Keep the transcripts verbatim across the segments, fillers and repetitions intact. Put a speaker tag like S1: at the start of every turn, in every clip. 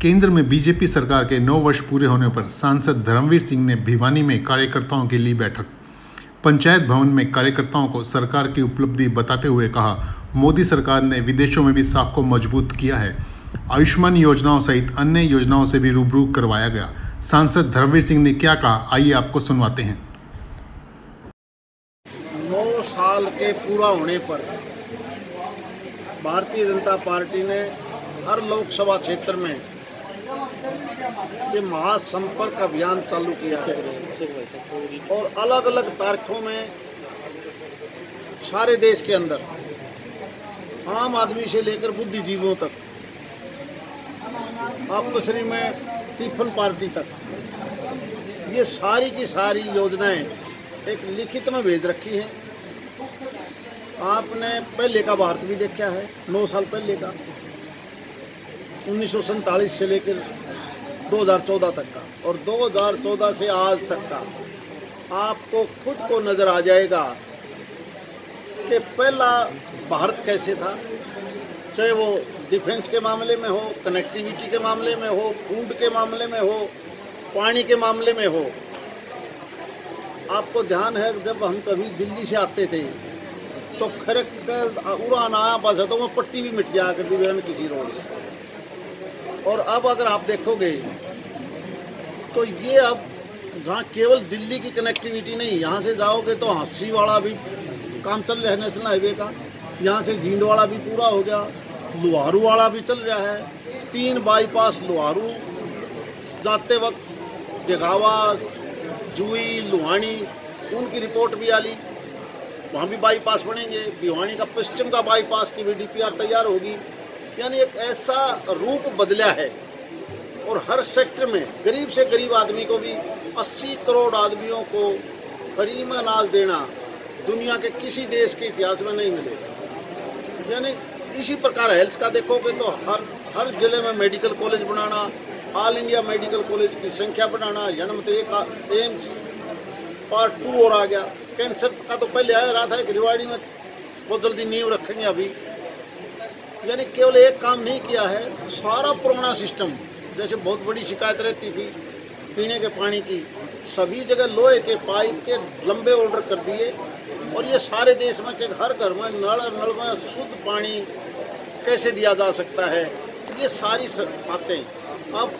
S1: केंद्र में बीजेपी सरकार के नौ वर्ष पूरे होने पर सांसद धर्मवीर सिंह ने भिवानी में कार्यकर्ताओं की ली बैठक। पंचायत भवन में कार्यकर्ताओं को सरकार की उपलब्धि बताते हुए कहा, मोदी सरकार ने विदेशों में भी साख को मजबूत किया है। आयुष्मान योजनाओं सहित अन्य योजनाओं से भी रूबरू करवाया गया। सांसद धर्मवीर सिंह ने क्या कहा, आइए आपको सुनवाते हैं।
S2: नौ साल के पूरा होने पर भारतीय जनता पार्टी ने हर लोकसभा क्षेत्र में ये महासंपर्क अभियान चालू किया है और अलग अलग तारीखों में सारे देश के अंदर आम आदमी से लेकर बुद्धिजीवियों तक, आपसरी में टिफिन पार्टी तक, ये सारी की सारी योजनाएं एक लिखित में भेज रखी हैं। आपने पहले का भारत भी देखा है, नौ साल पहले का, उन्नीस सौ सैंतालीस से लेकर दो हज़ार चौदह तक का, और दो हज़ार चौदह से आज तक का आपको खुद को नजर आ जाएगा कि पहला भारत कैसे था, चाहे वो डिफेंस के मामले में हो, कनेक्टिविटी के मामले में हो, फूड के मामले में हो, पानी के मामले में हो। आपको ध्यान है जब हम कभी दिल्ली से आते थे तो खरक कर उड़ान आया बस तो वो पट्टी भी मिट जाया करती थी किसी रोड। और अब अगर आप देखोगे तो ये अब जहाँ केवल दिल्ली की कनेक्टिविटी नहीं, यहाँ से जाओगे तो हंसी वाला भी काम चल रहा है, नेशनल हाईवे का, यहाँ से जींद वाला भी पूरा हो गया, लुहारू वाला भी चल रहा है, तीन बाईपास लुहारू जाते वक्त जगावा, जुई, लुहानी, उनकी रिपोर्ट भी आली, वहाँ भी बाईपास बनेंगे। भिवानी का पश्चिम का बाईपास की भी डीपीआर तैयार होगी। यानी एक ऐसा रूप बदला है और हर सेक्टर में गरीब से गरीब आदमी को भी अस्सी करोड़ आदमियों को फ्री में अनाज देना दुनिया के किसी देश के इतिहास में नहीं मिलेगा। यानी इसी प्रकार हेल्थ का देखोगे तो हर हर जिले में मेडिकल कॉलेज बनाना, ऑल इंडिया मेडिकल कॉलेज की संख्या बढ़ाना, जन्मत एक एम्स पार्ट टू और आ गया। कैंसर का तो पहले आ रहा था कि रिवाड़ी में बहुत जल्दी नींव रखेंगे अभी। यानी केवल एक काम नहीं किया है, सारा पुराना सिस्टम, जैसे बहुत बड़ी शिकायत रहती थी पीने के पानी की, सभी जगह लोहे के पाइप के लंबे ऑर्डर कर दिए और ये सारे देश में कि हर घर में नल नल में शुद्ध पानी कैसे दिया जा सकता है, ये सारी बातें। अब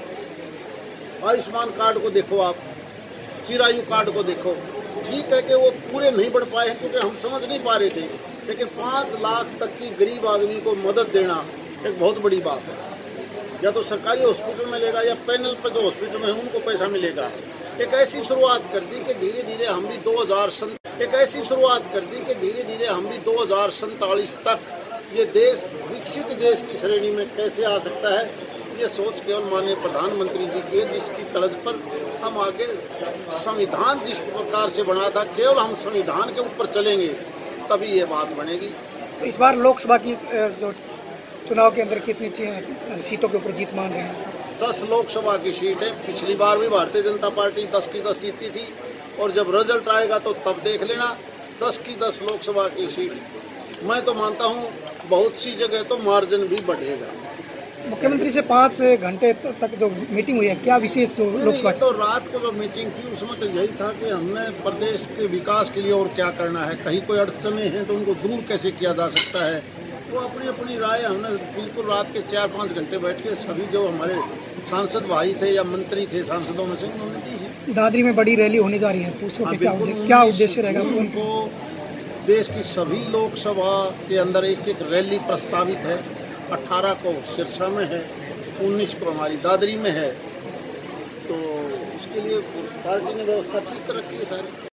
S2: आयुष्मान कार्ड को देखो, आप चिरायु कार्ड को देखो, ठीक है कि वो पूरे नहीं बढ़ पाए हैं क्योंकि हम समझ नहीं पा रहे थे, लेकिन पांच लाख तक की गरीब आदमी को मदद देना एक बहुत बड़ी बात है। या तो सरकारी हॉस्पिटल में लेगा या पैनल पर जो हॉस्पिटल में है उनको पैसा मिलेगा। एक ऐसी शुरुआत कर दी कि धीरे धीरे हम भी दो हजार एक ऐसी शुरुआत कर दी कि धीरे धीरे हम भी दो हजार सैंतालीस तक ये देश विकसित देश की श्रेणी में कैसे आ सकता है, ये सोच केवल माननीय प्रधानमंत्री जी की, जिसकी तर्ज पर हम आगे संविधान जिस प्रकार से बना था, केवल हम संविधान के ऊपर चलेंगे तभी ये बात बनेगी।
S3: तो इस बार लोकसभा की जो चुनाव के अंदर कितनी सीटों के ऊपर जीत मान रहे हैं?
S2: दस लोकसभा की सीट है। पिछली बार भी भारतीय जनता पार्टी दस की दस जीती थी और जब रिजल्ट आएगा तो तब देख लेना, दस की दस लोकसभा की सीट। मैं तो मानता हूँ बहुत सी जगह तो मार्जिन भी बढ़ेगा।
S3: मुख्यमंत्री से पाँच घंटे तक जो मीटिंग हुई है, क्या विशेष लोकसभा?
S2: तो रात को जो मीटिंग थी उसमें तो यही था कि हमने प्रदेश के विकास के लिए और क्या करना है, कहीं कोई अड़चने हैं तो उनको दूर कैसे किया जा सकता है, वो अपनी अपनी राय हमने बिल्कुल रात के चार पाँच घंटे बैठ के सभी जो हमारे सांसद भाई थे या मंत्री थे सांसदों में से उन्होंने दी है।
S3: दादरी में बड़ी रैली होने जा रही है तो उसको क्या क्या उद्देश्य रहेगा?
S2: उनको देश की सभी लोकसभा के अंदर एक एक रैली प्रस्तावित है। अठारह को सिरसा में है, उन्नीस को हमारी दादरी में है, तो उसके लिए पार्टी ने व्यवस्था ठीक कर रखी है सारी।